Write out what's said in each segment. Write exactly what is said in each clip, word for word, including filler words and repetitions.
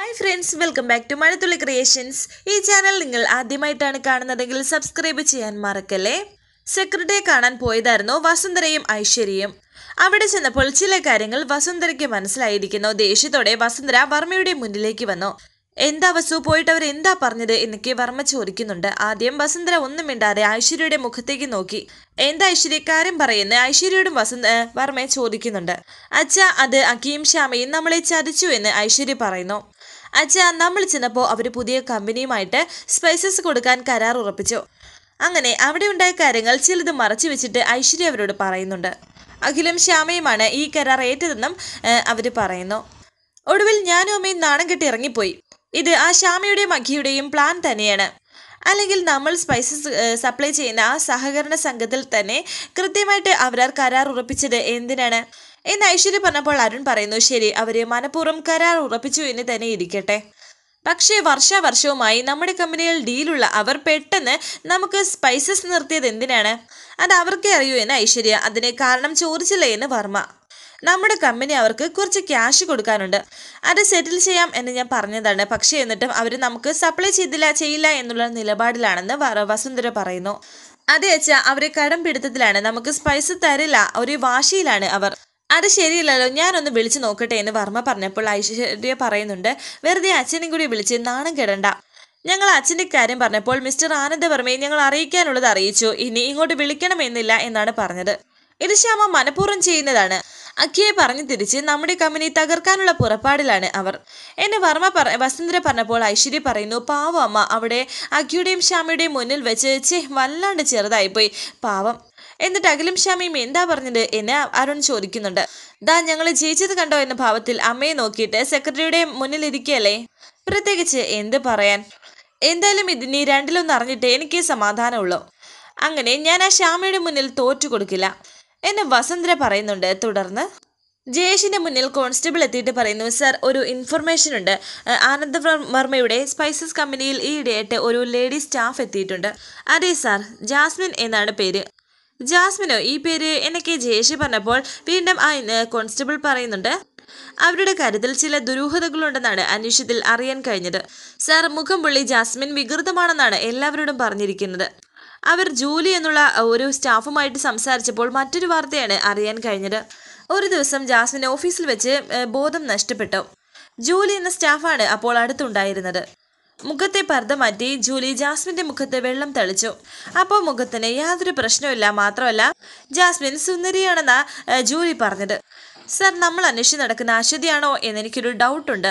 Hi friends, welcome back to Mazhathulli creations. ഈ channel നിങ്ങൾ ആദ്യമായിട്ടാണ് കാണുന്നതെങ്കിൽ സബ്സ്ക്രൈബ് ചെയ്യാൻ മറക്കല്ലേ. സെക്രട്ടറിയെ കാണാൻ പോയതായിരുന്നു വസുന്ധരയും ഐശ്വര്യയും. അവിടെ ചെന്നപ്പോൾ ചില കാര്യങ്ങൾ വസുന്ധരയ്ക്ക് മനസ്സിലായിരിക്കുന്നു. ദേഷ്യത്തോടെ വസുന്ധര വർമ്മയുടെ മുന്നിലേക്ക് വന്നു. എന്താ വസു, പോയിട്ട് അവർ എന്താ പറഞ്ഞത് എന്നൊക്കെ വർമ്മ ചോദിക്കുന്നുണ്ട്. ആദ്യം വസുന്ധര ഒന്നും മിണ്ടാതെ ഐശ്വര്യയുടെ മുഖത്തേക്ക് നോക്കി. എന്താ ഐശ്വര്യ, കാര്യം പറയുന്ന ഐശ്വര്യയോടും വസുന്ധ വർമ്മയെ ചോദിക്കുന്നുണ്ട്. അച്ഛാ, അത് അക്കിയും ശ്യാമയും നമ്മളെ ചതിച്ചു എന്ന് ഐശ്വര്യ പറയുന്നു. അച്ഛാ, നമ്മൾ ചെന്നപ്പോൾ അവർ പുതിയ കമ്പനിയുമായിട്ട് സ്പൈസസ് കൊടുക്കാൻ കരാർ ഉറപ്പിച്ചു. അങ്ങനെ അവിടെ ഉണ്ടായ കാര്യങ്ങൾ ചിലത് മറച്ചു വെച്ചിട്ട് ഐശ്വര്യ അവരോട് പറയുന്നുണ്ട്. അഖിലും ശ്യാമയുമാണ് ഈ കരാർ ഏറ്റതെന്നും അവർ പറയുന്നു. ഒടുവിൽ ഞാനും അമ്മയും നാണം കെട്ടി ഇറങ്ങിപ്പോയി. ഇത് ആ ശ്യാമയുടെയും അഖിയുടെയും പ്ലാൻ തന്നെയാണ്. അല്ലെങ്കിൽ നമ്മൾ സ്പൈസസ് സപ്ലൈ ചെയ്യുന്ന ആ സഹകരണ സംഘത്തിൽ തന്നെ കൃത്യമായിട്ട് അവരാർ കരാർ ഉറപ്പിച്ചത് എന്തിനാണ് എന്ന് ഐശ്വര്യ പറഞ്ഞപ്പോൾ അരുൺ പറയുന്നു, ശരി, അവര് മനഃപൂർവ്വം കരാർ ഉറപ്പിച്ചു എന്ന് തന്നെ ഇരിക്കട്ടെ. പക്ഷേ വർഷാവർഷവുമായി നമ്മുടെ കമ്പനിയിൽ ഡീലുള്ള അവർ പെട്ടെന്ന് നമുക്ക് സ്പൈസസ് നിർത്തിയത് എന്തിനാണ്? അത് അവർക്കേ അറിയൂ എന്ന് ഐശ്വര്യ. അതിന് കാരണം ചോദിച്ചില്ല എന്ന് വർമ്മ. നമ്മുടെ കമ്പനി അവർക്ക് കുറച്ച് ക്യാഷ് കൊടുക്കാനുണ്ട്, അത് സെറ്റിൽ ചെയ്യാം എന്ന് ഞാൻ പറഞ്ഞതാണ്. പക്ഷേ എന്നിട്ടും അവർ നമുക്ക് സപ്ലൈ ചെയ്തില്ല ചെയ്യില്ല എന്നുള്ള നിലപാടിലാണെന്ന് വസുന്ധര പറയുന്നു. അതെ അച്ഛാ, അവരെ കടം പിടുത്തത്തിലാണ്, നമുക്ക് സ്പൈസ് തരില്ല, ഒരു വാശിയിലാണ് അവർ. അത് ശരിയല്ലല്ലോ, ഞാനൊന്ന് വിളിച്ചു നോക്കട്ടെ എന്ന് വർമ്മ പറഞ്ഞപ്പോൾ ഐശ്വര്യ പറയുന്നുണ്ട്, വെറുതെ അച്ഛനും കൂടി വിളിച്ച് നാണം കെടണ്ട. ഞങ്ങൾ അച്ഛൻ്റെ കാര്യം പറഞ്ഞപ്പോൾ മിസ്റ്റർ ആനന്ദവർമ്മയെ ഞങ്ങൾ അറിയിക്കാനുള്ളത് അറിയിച്ചു, ഇനി ഇങ്ങോട്ട് വിളിക്കണമെന്നില്ല എന്നാണ് പറഞ്ഞത്. ഇത് ശ്യാമ മനഃപൂർവ്വം ചെയ്യുന്നതാണ്. അഖിയെ പറഞ്ഞു തിരിച്ച് നമ്മുടെ കമ്പനി തകർക്കാനുള്ള പുറപ്പാടിലാണ് അവർ എന്നെ വർമ്മ പറ വസുന്ധര പറഞ്ഞപ്പോൾ ഐശ്വര്യ പറയുന്നു, പാവം അമ്മ അവിടെ അഖിയുടെയും ശ്യാമയുടെയും മുന്നിൽ വെച്ച് ചേ വല്ലാണ്ട് ചെറുതായിപ്പോയി, പാവം. എന്നിട്ട് അഖിലും ശ്യാമയും എന്താ പറഞ്ഞത് എന്ന് അരുൺ ചോദിക്കുന്നുണ്ട്. ദാ ഞങ്ങൾ ജയിച്ചത് കണ്ടോ എന്ന ഭാവത്തിൽ അമ്മയെ നോക്കിയിട്ട് സെക്രട്ടറിയുടെ മുന്നിൽ ഇരിക്കുകയല്ലേ. പ്രത്യേകിച്ച് എന്ത് പറയാൻ, എന്തായാലും ഇതിനി രണ്ടിലൊന്നും അറിഞ്ഞിട്ട് എനിക്ക് സമാധാനമുള്ളൂ. അങ്ങനെ ഞാൻ ആ ശ്യാമയുടെ മുന്നിൽ തോറ്റു കൊടുക്കില്ല എന്ന് വസുന്ധര പറയുന്നുണ്ട്. തുടർന്ന് ജയേഷിന്റെ മുന്നിൽ കോൺസ്റ്റബിൾ എത്തിയിട്ട് പറയുന്നു, സർ, ഒരു ഇൻഫർമേഷൻ ഉണ്ട്. ആനന്ദ വർമ്മയുടെ സ്പൈസസ് കമ്പനിയിൽ ഈയിടെയായിട്ട് ഒരു ലേഡി സ്റ്റാഫ് എത്തിയിട്ടുണ്ട്. അതെ സാർ, ജാസ്മിൻ എന്നാണ് പേര്. ജാസ്മിനോ? ഈ പേര് എനിക്ക് ജയേഷ് പറഞ്ഞപ്പോൾ വീണ്ടും ആ കോൺസ്റ്റബിൾ പറയുന്നുണ്ട്. അവരുടെ കാര്യത്തിൽ ചില ദുരൂഹതകളുണ്ടെന്നാണ് അന്വേഷണത്തിൽ അറിയാൻ കഴിഞ്ഞത്. സാർ, മുഖം പുള്ളി ജാസ്മിൻ വികൃതമാണെന്നാണ് എല്ലാവരോടും പറഞ്ഞിരിക്കുന്നത്. അവർ ജൂലി എന്നുള്ള ഒരു സ്റ്റാഫുമായിട്ട് സംസാരിച്ചപ്പോൾ മറ്റൊരു വാർത്തയാണ് അറിയാൻ കഴിഞ്ഞത്. ഒരു ദിവസം ജാസ്മിൻ ഓഫീസിൽ വെച്ച് ബോധം നഷ്ടപ്പെട്ടു. ജൂലി എന്ന സ്റ്റാഫാണ് അപ്പോൾ അടുത്തുണ്ടായിരുന്നത്. മുഖത്തെ പർദ്ദ മാറ്റി ജൂലി ജാസ്മിൻ്റെ മുഖത്ത് വെള്ളം തളിച്ചു. അപ്പോൾ മുഖത്തിന് യാതൊരു പ്രശ്നമില്ല, മാത്രമല്ല ജാസ്മിൻ സുന്ദരിയാണെന്നാ ജൂലി പറഞ്ഞത്. സർ, നമ്മൾ അന്വേഷിച്ച് നടക്കുന്ന അശ്വതിയാണോ എന്നെനിക്കൊരു ഡൗട്ടുണ്ട്.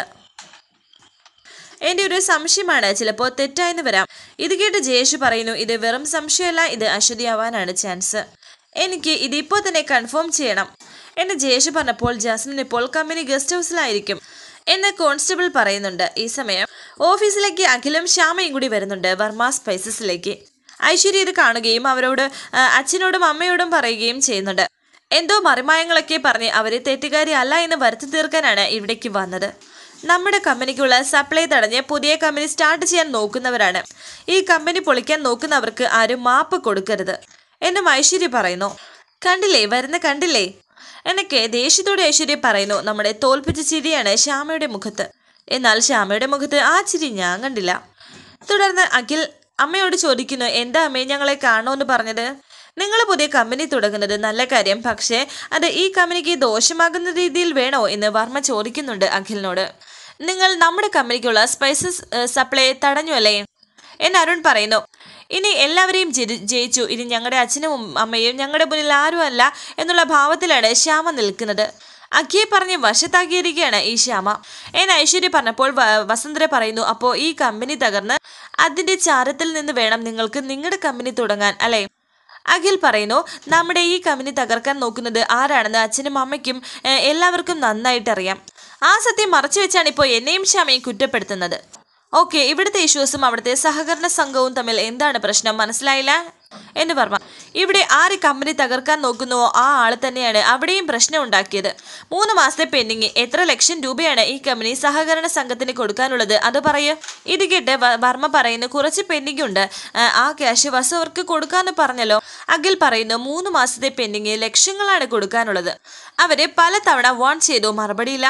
എൻ്റെ ഒരു സംശയമാണ്, ചിലപ്പോൾ തെറ്റായെന്ന് വരാം. ഇത് കേട്ട് ജയേഷ് പറയുന്നു, ഇത് വെറും സംശയമല്ല, ഇത് അശ്വതിയാവാനാണ് ചാൻസ്. എനിക്ക് ഇതിപ്പോൾ തന്നെ കൺഫേം ചെയ്യണം എന്ന് ജയേഷ് പറഞ്ഞപ്പോൾ ജാസ്മിൻ ഇപ്പോൾ കമ്പനി ഗസ്റ്റ് ഹൗസിലായിരിക്കും എന്ന് കോൺസ്റ്റബിൾ പറയുന്നുണ്ട്. ഈ സമയം ഓഫീസിലേക്ക് അഖിലും ശ്യാമയും കൂടി വരുന്നുണ്ട് വർമ്മ സ്പൈസസിലേക്ക്. ഐശ്വര്യ ഇത് കാണുകയും അവരോട് അച്ഛനോടും അമ്മയോടും പറയുകയും ചെയ്യുന്നുണ്ട്. എന്തോ മറിമായങ്ങളൊക്കെ പറഞ്ഞ് അവരെ തെറ്റുകാരി അല്ല എന്ന് വരുത്തി തീർക്കാനാണ് ഇവിടേക്ക് വന്നത്. നമ്മുടെ കമ്പനിക്കുള്ള സപ്ലൈ തടഞ്ഞ് പുതിയ കമ്പനി സ്റ്റാർട്ട് ചെയ്യാൻ നോക്കുന്നവരാണ്. ഈ കമ്പനി പൊളിക്കാൻ നോക്കുന്നവർക്ക് ആരും മാപ്പ് കൊടുക്കരുത് എന്നും ഐശ്വര്യ പറയുന്നു. കണ്ടില്ലേ, വരുന്ന കണ്ടില്ലേ എന്നൊക്കെ ദേഷ്യത്തോടെ ഐശ്വര്യ പറയുന്നു. നമ്മുടെ തോൽപ്പിച്ച ചിരിയാണ് ശ്യാമയുടെ മുഖത്ത്. എന്നാൽ ശ്യാമയുടെ മുഖത്ത് ആ ചിരി ഞാൻ കണ്ടില്ല. തുടർന്ന് അഖിൽ അമ്മയോട് ചോദിക്കുന്നു, എന്താ അമ്മയെ ഞങ്ങളെ കാണുമെന്ന് പറഞ്ഞത്? നിങ്ങൾ പുതിയ കമ്പനി തുടങ്ങുന്നത് നല്ല കാര്യം, പക്ഷേ അത് ഈ കമ്പനിക്ക് ദോഷമാകുന്ന രീതിയിൽ വേണോ എന്ന് വർമ്മ ചോദിക്കുന്നുണ്ട് അഖിലിനോട്. നിങ്ങൾ നമ്മുടെ കമ്പനിക്കുള്ള സ്പൈസസ് സപ്ലൈ തടഞ്ഞു അല്ലേ എന്ന് അരുൺ പറയുന്നു. ഇനി എല്ലാവരെയും ജയിച്ചു, ഇനി ഞങ്ങളുടെ അച്ഛനും അമ്മയും ഞങ്ങളുടെ മുന്നിൽ ആരുമല്ല എന്നുള്ള ഭാവത്തിലാണ് ശ്യാമ നിൽക്കുന്നത്. അഖിയെ പറഞ്ഞ് വശത്താക്കിയിരിക്കുകയാണ് ഈ ശ്യാമ എന്ന് ഐശ്വര്യ പറഞ്ഞപ്പോൾ വസുന്ധര പറയുന്നു, അപ്പോൾ ഈ കമ്പനി തകർന്ന് അതിൻ്റെ ചാരത്തിൽ നിന്ന് വേണം നിങ്ങൾക്ക് നിങ്ങളുടെ കമ്പനി തുടങ്ങാൻ അല്ലേ? അഖിൽ പറയുന്നു, നമ്മുടെ ഈ കമ്പനി തകർക്കാൻ നോക്കുന്നത് ആരാണെന്ന് അച്ഛനും അമ്മയ്ക്കും എല്ലാവർക്കും നന്നായിട്ടറിയാം. ആ സത്യം മറച്ചു വെച്ചാണ് ഇപ്പോൾ എന്നെയും ശ്യാമയും കുറ്റപ്പെടുത്തുന്നത്. ഓക്കെ, ഇവിടുത്തെ ഇഷ്യൂസും അവിടുത്തെ സഹകരണ സംഘവും തമ്മിൽ എന്താണ് പ്രശ്നം, മനസ്സിലായില്ല എന്ന് വർമ്മ. ഇവിടെ ആര് കമ്പനി തകർക്കാൻ നോക്കുന്നുവോ ആ ആൾ തന്നെയാണ് അവിടെയും പ്രശ്നം ഉണ്ടാക്കിയത്. മൂന്ന് മാസത്തെ പെൻഡിങ്, എത്ര ലക്ഷം രൂപയാണ് ഈ കമ്പനി സഹകരണ സംഘത്തിന് കൊടുക്കാനുള്ളത്, അത് പറയൂ. ഇത് കേട്ട് വർമ്മ പറയുന്നു, കുറച്ച് പെൻഡിങ് ഉണ്ട്, ആ ക്യാഷ് വസു അവർക്ക് കൊടുക്കാന്ന് പറഞ്ഞല്ലോ. അഖിൽ പറയുന്നു, മൂന്ന് മാസത്തെ പെൻഡിങ് ലക്ഷങ്ങളാണ് കൊടുക്കാനുള്ളത്. അവരെ പല തവണ വാൺ ചെയ്തു, മറുപടിയില്ല.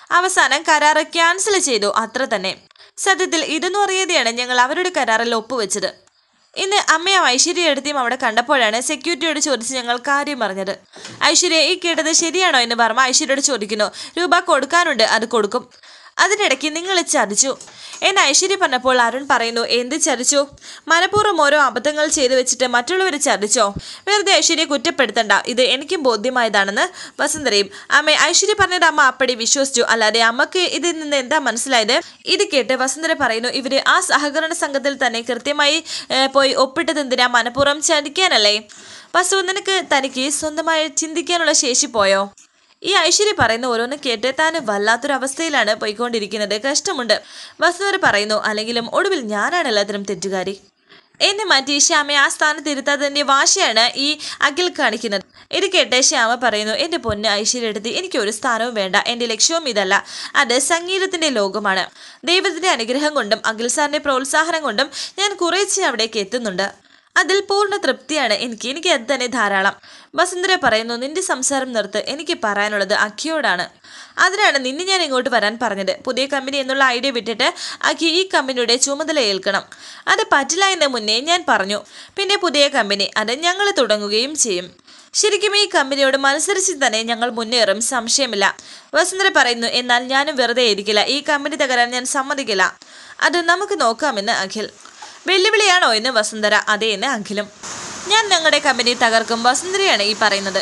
അവസാനം കരാറ് ക്യാൻസൽ ചെയ്തു, അത്ര തന്നെ. സത്യത്തിൽ ഇതെന്ന് അറിയാതെയാണ് ഞങ്ങൾ അവരുടെ കരാറിൽ ഒപ്പുവെച്ചത്. ഇന്ന് അമ്മയും ഐശ്വര്യ എടുത്തിയും അവിടെ കണ്ടപ്പോഴാണ് സെക്യൂരിറ്റിയോട് ചോദിച്ച് ഞങ്ങൾ കാര്യം പറഞ്ഞത്. ഐശ്വര്യ, ഈ കേട്ടത് ശരിയാണോ എന്ന് വർമ്മ ഐശ്വര്യയോട് ചോദിക്കുന്നു. രൂപ കൊടുക്കാനുണ്ട്, അത് കൊടുക്കും. അതിനിടയ്ക്ക് നിങ്ങൾ ചതിച്ചു എന്ന് ഐശ്വര്യ പറഞ്ഞപ്പോൾ അരുൺ പറയുന്നു, എന്ത് ചതിച്ചു? മനഃപൂർവ്വം ഓരോ അബദ്ധങ്ങൾ ചെയ്തു വെച്ചിട്ട് മറ്റുള്ളവർ ചതിച്ചോ? വെറുതെ ഐശ്വര്യ കുറ്റപ്പെടുത്തണ്ട, ഇത് എനിക്കും ബോധ്യമായതാണെന്ന് വസുന്ധരയും. അമ്മ, ഐശ്വര്യ പറഞ്ഞത് അമ്മ അപ്പടി വിശ്വസിച്ചു, അല്ലാതെ അമ്മക്ക് ഇതിൽ നിന്ന് എന്താ മനസ്സിലായത്? ഇത് കേട്ട് വസുന്ധര പറയുന്നു, ഇവര് ആ സഹകരണ സംഘത്തിൽ തന്നെ കൃത്യമായി പോയി ഒപ്പിട്ടത് എന്തിനാ? മനഃപൂർവ്വം ചതിക്കാനല്ലേ? വസു, നിനക്ക് തനിക്ക് സ്വന്തമായി ചിന്തിക്കാനുള്ള ശേഷി പോയോ? ഈ ഐശ്വര്യ പറയുന്ന ഓരോന്ന് കേട്ട് താൻ വല്ലാത്തൊരവസ്ഥയിലാണ് പോയിക്കൊണ്ടിരിക്കുന്നത്. കഷ്ടമുണ്ട്. വസുന്ധര പറയുന്നു, അല്ലെങ്കിലും ഒടുവിൽ ഞാനാണ് എല്ലാത്തിനും തെറ്റുകാരി. എന്നെ മാറ്റി ശ്യാമയെ ആ സ്ഥാനത്ത് ഇരുത്താത്തതിൻ്റെ വാശിയാണ് ഈ അഖിൽ കാണിക്കുന്നത്. ഇത് കേട്ട് ശ്യാമ പറയുന്നു, എൻ്റെ പൊന്ന് ഐശ്വര്യ എടുത്തി, എനിക്ക് ഒരു സ്ഥാനവും വേണ്ട. എൻ്റെ ലക്ഷ്യവും ഇതല്ല. അത് സംഗീതത്തിൻ്റെ ലോകമാണ്. ദൈവത്തിൻ്റെ അനുഗ്രഹം കൊണ്ടും അഖിൽ സാറിൻ്റെ പ്രോത്സാഹനം കൊണ്ടും ഞാൻ കുറേശ്ശെ അവിടേക്ക് എത്തുന്നുണ്ട്. അതിൽ പൂർണ്ണ തൃപ്തിയാണ് എനിക്ക്. എനിക്ക് അത് തന്നെ ധാരാളം. വസുന്ധര പറയുന്നു, നിന്റെ സംസാരം നിർത്ത്. എനിക്ക് പറയാനുള്ളത് അഖിയോടാണ്. അതിനാണ് നിന്നെ ഞാൻ ഇങ്ങോട്ട് വരാൻ പറഞ്ഞത്. പുതിയ കമ്പനി എന്നുള്ള ഐഡിയ വിട്ടിട്ട് അഖി ഈ കമ്പനിയുടെ ചുമതല ഏൽക്കണം. അത് പറ്റില്ല എന്ന് മുന്നേ ഞാൻ പറഞ്ഞു. പിന്നെ പുതിയ കമ്പനി, അത് ഞങ്ങൾ തുടങ്ങുകയും ചെയ്യും. ശരിക്കും ഈ കമ്പനിയോട് മത്സരിച്ച് തന്നെ ഞങ്ങൾ മുന്നേറും, സംശയമില്ല. വസുന്ധര പറയുന്നു, എന്നാൽ ഞാനും വെറുതെ ഇരിക്കില്ല. ഈ കമ്പനി തകരാൻ ഞാൻ സമ്മതിക്കില്ല. അത് നമുക്ക് നോക്കാമെന്ന് അഖിൽ. വെല്ലുവിളിയാണോ എന്ന് വസുന്ധര. അതേ എന്ന് അഖിലും. ഞാൻ ഞങ്ങളുടെ കമ്പനി തകർക്കും, വസുന്ധരയാണ് ഈ പറയുന്നത്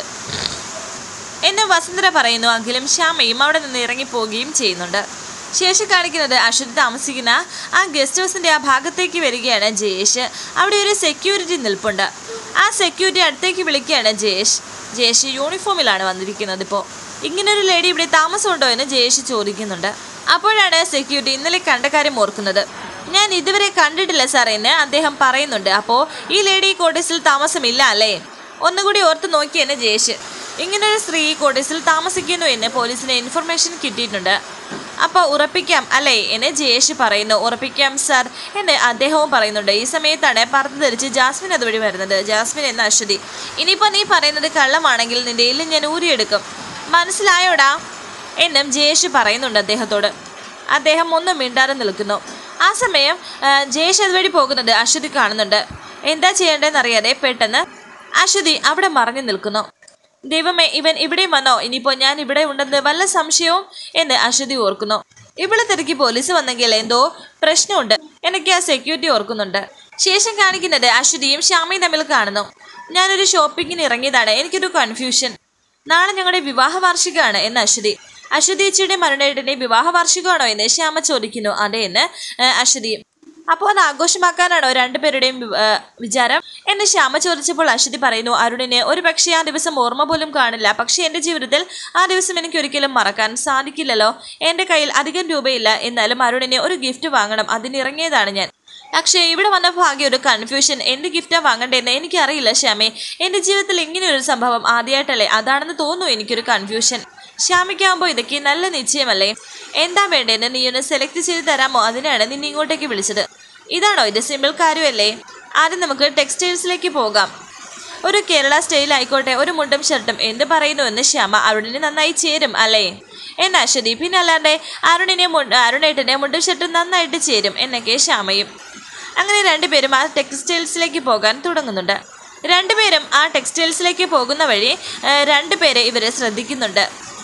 എന്ന് വസുന്ധര പറയുന്നു. അഖിലും ശ്യാമയും അവിടെ നിന്ന് ഇറങ്ങിപ്പോവുകയും ചെയ്യുന്നുണ്ട്. ശേഷം കാണിക്കുന്നത് അശ്വതി താമസിക്കുന്ന ആ ഗസ്റ്റ് ഹൗസിൻ്റെ ആ ഭാഗത്തേക്ക് വരികയാണ് ജയേഷ്. അവിടെ ഒരു സെക്യൂരിറ്റി നിൽപ്പുണ്ട്. ആ സെക്യൂരിറ്റി അടുത്തേക്ക് വിളിക്കുകയാണ് ജയേഷ്. ജയേഷ് യൂണിഫോമിലാണ് വന്നിരിക്കുന്നത്. ഇപ്പോൾ ഇങ്ങനൊരു ലേഡി ഇവിടെ താമസമുണ്ടോ എന്ന് ജയേഷ് ചോദിക്കുന്നുണ്ട്. അപ്പോഴാണ് സെക്യൂരിറ്റി ഇന്നലെ കണ്ട കാര്യം ഓർക്കുന്നത്. ഞാൻ ഇതുവരെ കണ്ടിട്ടില്ല സാർ എന്ന് അദ്ദേഹം പറയുന്നുണ്ട്. അപ്പോൾ ഈ ലേഡി കോട്ടേഴ്സിൽ താമസമില്ല അല്ലേ? ഒന്നുകൂടി ഓർത്ത് നോക്കിയെന്ന് ജയേഷ്. ഇങ്ങനൊരു സ്ത്രീ കോട്ടേഴ്സിൽ താമസിക്കുന്നു എന്ന് പോലീസിന് ഇൻഫർമേഷൻ കിട്ടിയിട്ടുണ്ട്. അപ്പോൾ ഉറപ്പിക്കാം അല്ലേ എന്ന് ജയേഷ് പറയുന്നു. ഉറപ്പിക്കാം സാർ എന്ന് അദ്ദേഹവും പറയുന്നുണ്ട്. ഈ സമയത്താണ് പർദ്ദ ധരിച്ച് ജാസ്മിൻ അതുവഴി വരുന്നത്. ജാസ്മിൻ എന്ന അശ്വതി, ഇനിയിപ്പോൾ നീ പറയുന്നത് കള്ളമാണെങ്കിൽ നിന്റെ എല്ലും ഞാൻ ഊരിയെടുക്കും, മനസ്സിലായോടാ എന്നും ജയേഷ് പറയുന്നുണ്ട് അദ്ദേഹത്തോട്. അദ്ദേഹം ഒന്നും മിണ്ടാതെ നിൽക്കുന്നു. ആ സമയം ജയേഷ് അതുവഴി പോകുന്നത് അശ്വതി കാണുന്നുണ്ട്. എന്താ ചെയ്യേണ്ടതെന്നറിയാതെ പെട്ടെന്ന് അശ്വതി അവിടെ മറഞ്ഞു നിൽക്കുന്നു. ദൈവമേ, ഇവൻ ഇവിടെ വന്നോ? ഇനിയിപ്പോൾ ഞാൻ ഇവിടെ ഉണ്ടെന്ന് വല്ല സംശയവും എന്ന് അശ്വതി ഓർക്കുന്നു. ഇവിടെ തിരക്കി പോലീസ് വന്നെങ്കിൽ എന്തോ പ്രശ്നമുണ്ട് എനിക്ക് ആ സെക്യൂരിറ്റി ഓർക്കുന്നുണ്ട്. ശേഷം കാണിക്കുന്നത് അശ്വതിയും ശ്യാമയും തമ്മിൽ കാണുന്നു. ഞാനൊരു ഷോപ്പിങ്ങിന് ഇറങ്ങിയതാണ്, എനിക്കൊരു കൺഫ്യൂഷൻ. നാളെ ഞങ്ങളുടെ വിവാഹ വാർഷികമാണ് എന്ന് അശ്വതി. അശ്വതി ചേച്ചിയുടെ മരണേട്ടൻ്റെ വിവാഹ വാർഷികമാണോ എന്ന് ശ്യാമ ചോദിക്കുന്നു. അതെ എന്ന് അശ്വതിയും. അപ്പോൾ അത് ആഘോഷമാക്കാനാണോ രണ്ടുപേരുടെയും വിചാരം എന്ന് ശ്യാമ ചോദിച്ചപ്പോൾ അശ്വതി പറയുന്നു, അരുണിന് ഒരു പക്ഷേ ആ ദിവസം ഓർമ്മ പോലും കാണില്ല. പക്ഷേ എൻ്റെ ജീവിതത്തിൽ ആ ദിവസം എനിക്ക് ഒരിക്കലും മറക്കാൻ സാധിക്കില്ലല്ലോ. എൻ്റെ കയ്യിൽ അധികം രൂപയില്ല, എന്നാലും അരുണിന് ഒരു ഗിഫ്റ്റ് വാങ്ങണം, അതിനിറങ്ങിയതാണ് ഞാൻ. പക്ഷേ ഇവിടെ വന്ന ഭാഗ്യം ഒരു കൺഫ്യൂഷൻ. എന്ത് ഗിഫ്റ്റാണ് വാങ്ങണ്ടേന്ന് എനിക്കറിയില്ല ശ്യാമേ. എൻ്റെ ജീവിതത്തിൽ ഇങ്ങനെയൊരു സംഭവം ആദ്യമായിട്ടല്ലേ, അതാണെന്ന് തോന്നുന്നു എനിക്കൊരു കൺഫ്യൂഷൻ. ശ്യാമയ്ക്കാകുമ്പോൾ ഇതൊക്കെ നല്ല നിശ്ചയമല്ലേ? എന്താ വേണ്ടതെന്ന് നീ ഒന്ന് സെലക്ട് ചെയ്ത് തരാമോ? അതിനാണ് നിന്നെ ഇങ്ങോട്ടേക്ക് വിളിച്ചത്. ഇതാണോ ഇത്? സിമ്പിൾ കാര്യമല്ലേ? ആദ്യം നമുക്ക് ടെക്സ്റ്റൈൽസിലേക്ക് പോകാം. ഒരു കേരള സ്റ്റൈൽ ആയിക്കോട്ടെ, ഒരു മുണ്ടും ഷർട്ടും. എന്ത് പറയുന്നു എന്ന് ശ്യാമ. അരുണിന് നന്നായി ചേരും അല്ലേ എന്ന് അശ്വതി. പിന്നെ അല്ലാണ്ട് അരുണിനെ അരുണേട്ടനെ മുണ്ടും ഷർട്ടും നന്നായിട്ട് ചേരും എന്നൊക്കെ ശ്യാമയും. അങ്ങനെ രണ്ടുപേരും ആ ടെക്സ്റ്റൈൽസിലേക്ക് പോകാൻ തുടങ്ങുന്നുണ്ട്. രണ്ടുപേരും ആ ടെക്സ്റ്റൈൽസിലേക്ക് പോകുന്ന വഴി രണ്ടുപേരെ ഇവരെ ശ്രദ്ധിക്കുന്നുണ്ട്.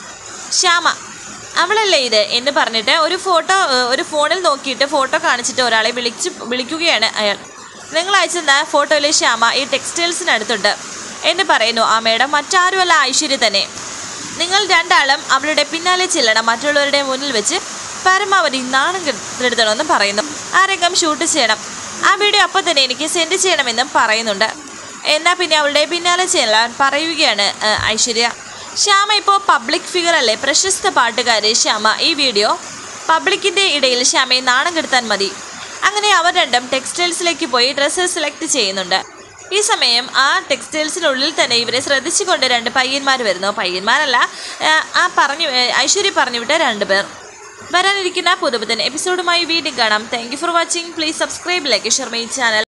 ശ്യാമ, അവളല്ലേ ഇത് എന്ന് പറഞ്ഞിട്ട് ഒരു ഫോട്ടോ ഒരു ഫോണിൽ നോക്കിയിട്ട് ഫോട്ടോ കാണിച്ചിട്ട് ഒരാളെ വിളിച്ച് വിളിക്കുകയാണ് അയാൾ. നിങ്ങൾ അയച്ചെന്ന ഫോട്ടോയിലെ ശ്യാമ ഈ ടെക്സ്റ്റൈൽസിനടുത്തുണ്ട് എന്ന് പറയുന്നു. ആ മേഡം മറ്റാരുമല്ല, ഐശ്വര്യ തന്നെ. നിങ്ങൾ രണ്ടാളും അവളുടെ പിന്നാലെ ചെല്ലണം, മറ്റുള്ളവരുടെ മുന്നിൽ വെച്ച് പരമാവധി നാണം കെടുത്തണമെന്നും പറയുന്നു. ആ രംഗം ഷൂട്ട് ചെയ്യണം, ആ വീഡിയോ അപ്പം തന്നെ എനിക്ക് സെൻഡ് ചെയ്യണമെന്നും പറയുന്നുണ്ട്. എന്നാൽ പിന്നെ അവളുടെ പിന്നാലെ ചെല്ലാൻ പറയുകയാണ് ഐശ്വര്യ. ശ്യാമ ഇപ്പോൾ പബ്ലിക് ഫിഗർ അല്ലേ, പ്രശസ്ത പാട്ടുകാരി ശ്യാമ. ഈ വീഡിയോ പബ്ലിക്കിൻ്റെ ഇടയിൽ ശ്യാമയെ നാണം കെടുത്താൻ മതി. അങ്ങനെ അവർ രണ്ടും ടെക്സ്റ്റൈൽസിലേക്ക് പോയി ഡ്രസ്സ് സെലക്ട് ചെയ്യുന്നുണ്ട്. ഈ സമയം ആ ടെക്സ്റ്റൈൽസിനുള്ളിൽ തന്നെ ഇവരെ ശ്രദ്ധിച്ചുകൊണ്ട് രണ്ട് പയ്യന്മാർ വരുന്നു. പയ്യന്മാരല്ല, ആ പറഞ്ഞു ഐശ്വര്യ പറഞ്ഞു വിട്ട രണ്ട് പേർ. വരാനിരിക്കുന്ന പുതുപുത്തൻ എപ്പിസോഡുമായി വീണ്ടും കാണാം. Thank you for watching. Please subscribe, like, share my channel.